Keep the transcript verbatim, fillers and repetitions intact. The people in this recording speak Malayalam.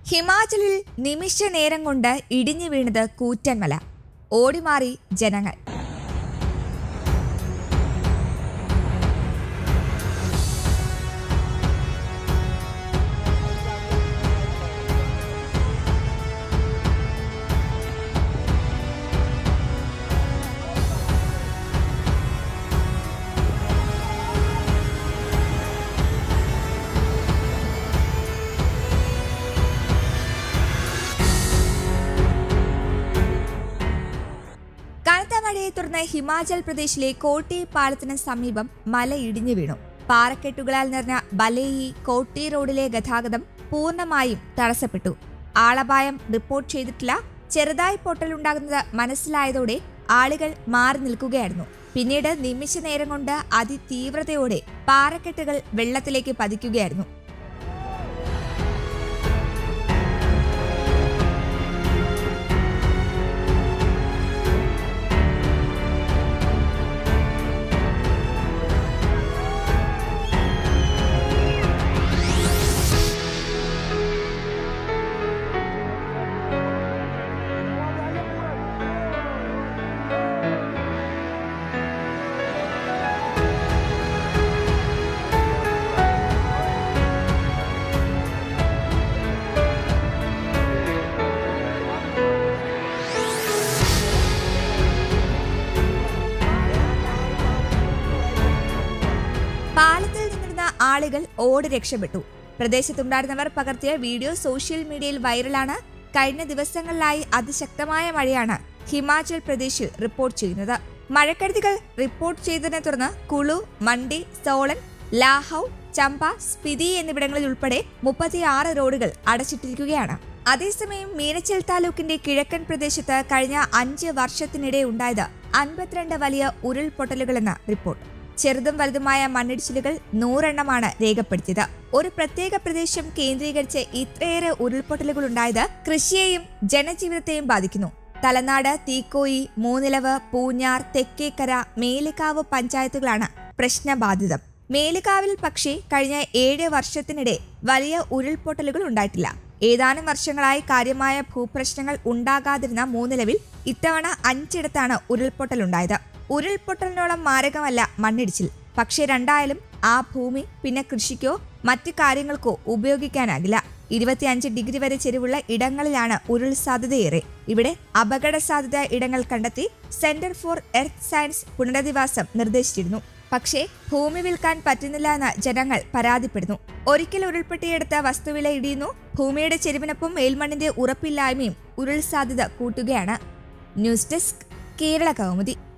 ഹിമാചലിൽ നിമിഷ നേരം കൊണ്ട് ഇടിഞ്ഞു വീണത് കൂറ്റൻമല. ഓടിമാറി ജനങ്ങൾ. കനത്ത മഴയെ തുടർന്ന് ഹിമാചൽ പ്രദേശിലെ കോട്ടി പാലത്തിന് സമീപം മല ഇടിഞ്ഞു വീണു. പാറക്കെട്ടുകളാൽ നിറഞ്ഞ ബലേയി കോട്ടി റോഡിലെ ഗതാഗതം പൂർണ്ണമായും തടസ്സപ്പെട്ടു. ആളപായം റിപ്പോർട്ട് ചെയ്തിട്ടില്ല. ചെറുതായി പൊട്ടലുണ്ടാകുന്നത് മനസ്സിലായതോടെ ആളുകൾ മാറി നിൽക്കുകയായിരുന്നു. പിന്നീട് നിമിഷ നേരം കൊണ്ട് അതിതീവ്രതയോടെ പാറക്കെട്ടുകൾ വെള്ളത്തിലേക്ക് പതിക്കുകയായിരുന്നു. പാലത്തിൽ നിന്നിരുന്ന ആളുകൾ ഓടി രക്ഷപ്പെട്ടു. പ്രദേശത്തുണ്ടായിരുന്നവർ പകർത്തിയ വീഡിയോ സോഷ്യൽ മീഡിയയിൽ വൈറലാണ്. കഴിഞ്ഞ ദിവസങ്ങളിലായി അതിശക്തമായ മഴയാണ് ഹിമാചൽ പ്രദേശിൽ റിപ്പോർട്ട് ചെയ്യുന്നത്. മഴക്കെടുതികൾ റിപ്പോർട്ട് ചെയ്തതിനെ തുടർന്ന് കുളു, മണ്ഡി, സോളൻ, ലാഹൌ, ചമ്പ, സ്പിതി എന്നിവിടങ്ങളിൽ ഉൾപ്പെടെ മുപ്പത്തിയാറ് റോഡുകൾ അടച്ചിട്ടിരിക്കുകയാണ്. അതേസമയം മീനച്ചിൽ താലൂക്കിന്റെ കിഴക്കൻ പ്രദേശത്ത് കഴിഞ്ഞ അഞ്ച് വർഷത്തിനിടെ ഉണ്ടായത് അൻപത്തിരണ്ട് വലിയ ഉരുൾപൊട്ടലുകളെന്ന് റിപ്പോർട്ട്. ചെറുതും വലുതുമായ മണ്ണിടിച്ചിലുകൾ നൂറെണ്ണമാണ് രേഖപ്പെടുത്തിയത്. ഒരു പ്രത്യേക പ്രദേശം കേന്ദ്രീകരിച്ച് ഇത്രയേറെ ഉരുൾപൊട്ടലുകൾ ഉണ്ടായത് കൃഷിയെയും ജനജീവിതത്തെയും ബാധിക്കുന്നു. തലനാട്, തീക്കോയി, മൂന്നിലവ്, പൂഞ്ഞാർ, തെക്കേക്കര, മേലുകാവ് പഞ്ചായത്തുകളാണ് പ്രശ്നബാധിതം. മേലുകാവിൽ പക്ഷേ കഴിഞ്ഞ ഏഴ് വർഷത്തിനിടെ വലിയ ഉരുൾപൊട്ടലുകൾ ഉണ്ടായിട്ടില്ല. ഏതാനും വർഷങ്ങളായി കാര്യമായ ഭൂപ്രശ്നങ്ങൾ ഉണ്ടാകാതിരുന്ന മൂന്നിലവിൽ ഇത്തവണ അഞ്ചിടത്താണ് ഉരുൾപൊട്ടലുണ്ടായത്. ഉരുൾപൊട്ടലിനോളം മാരകമല്ല മണ്ണിടിച്ചിൽ. പക്ഷേ രണ്ടായാലും ആ ഭൂമി പിന്നെ കൃഷിക്കോ മറ്റു കാര്യങ്ങൾക്കോ ഉപയോഗിക്കാനാകില്ല. ഇരുപത്തിയഞ്ച് ഡിഗ്രി വരെ ചെരിവുള്ള ഇടങ്ങളിലാണ് ഉരുൾ സാധ്യതയേറെ. ഇവിടെ അപകട സാധ്യത ഇടങ്ങൾ കണ്ടെത്തി സെന്റർ ഫോർ എർത്ത് സയൻസ് പുനരധിവാസം നിർദ്ദേശിച്ചിരുന്നു. പക്ഷേ ഭൂമി വിൽക്കാൻ പറ്റുന്നില്ല എന്ന് ജനങ്ങൾ പരാതിപ്പെടുന്നു. ഒരിക്കൽ ഉരുൾപൊട്ടിയെടുത്ത വസ്തുവില ഇടിയുന്നു. ഭൂമിയുടെ ചെരിവിനൊപ്പം മേൽമണ്ണിന്റെ ഉറപ്പില്ലായ്മയും ഉരുൾ സാധ്യത കൂട്ടുകയാണ്. News desk, Kerala Kaumudi.